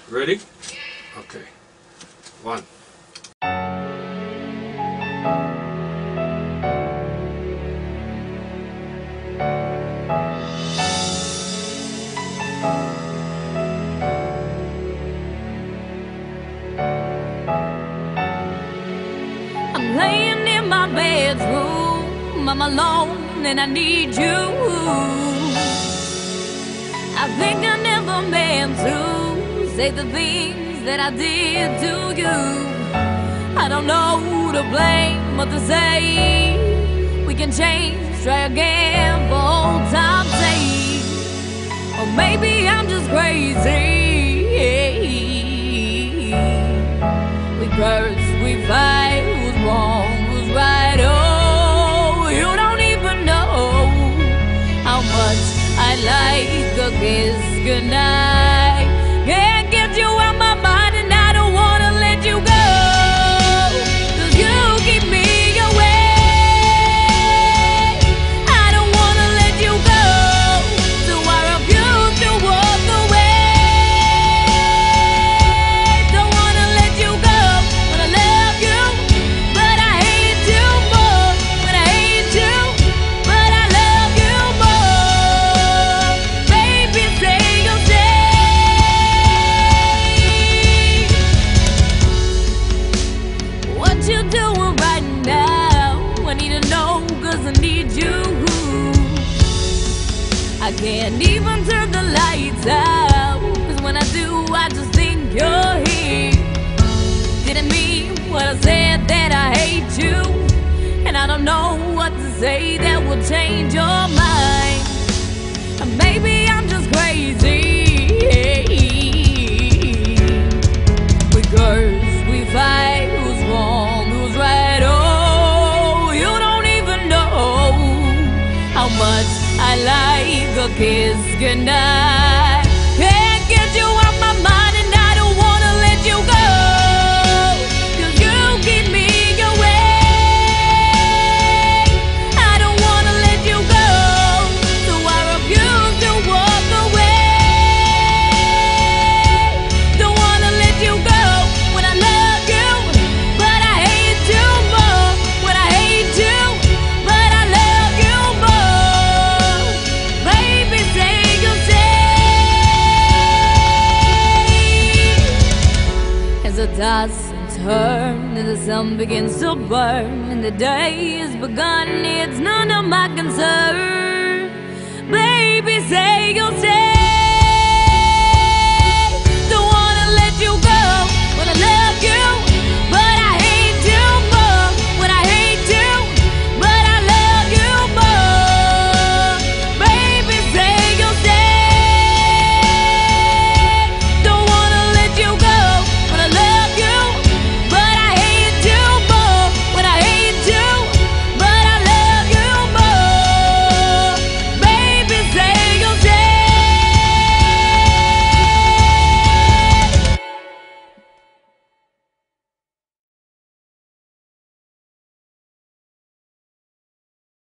Ready? Okay. One. I'm laying in my bedroom, I'm alone and I need you. I think I never meant to say the things that I did to you. I don't know who to blame, what to say. We can change, try again for old time's sake. Or maybe I'm just crazy. We curse, we fight, who's wrong, who's right. Oh, you don't even know how much I like a kiss goodnight. Can't get you out my mind and I don't wanna let you go, 'cause you keep me away. I don't wanna let you go, so I refuse to walk away. Don't wanna let you go when I love you, but I hate you more. When I hate you, but I love you more. Baby, say you'll stay. What you doing right now? I need to know, 'cause I need you. I can't even turn the lights out, 'cause when I do, I just think you're here. Didn't mean what I said, that I hate you, and I don't know what to say that will change your mind. And maybe I'm just crazy. We curse, we fight, who's wrong, who's right. Oh, you don't even know how much I like a kiss goodnight. Can't get you out my mind and I don't wanna let you go, 'cause you keep me away. I don't wanna let you go, so I refuse to walk away. Don't wanna let you go when I love you, but I hate you more. When I hate you, but I love you more. Baby, say you'll stay. As I toss and turn and the sun begins to burn and the day has begun, it's none of my concern. Baby, say you'll stay.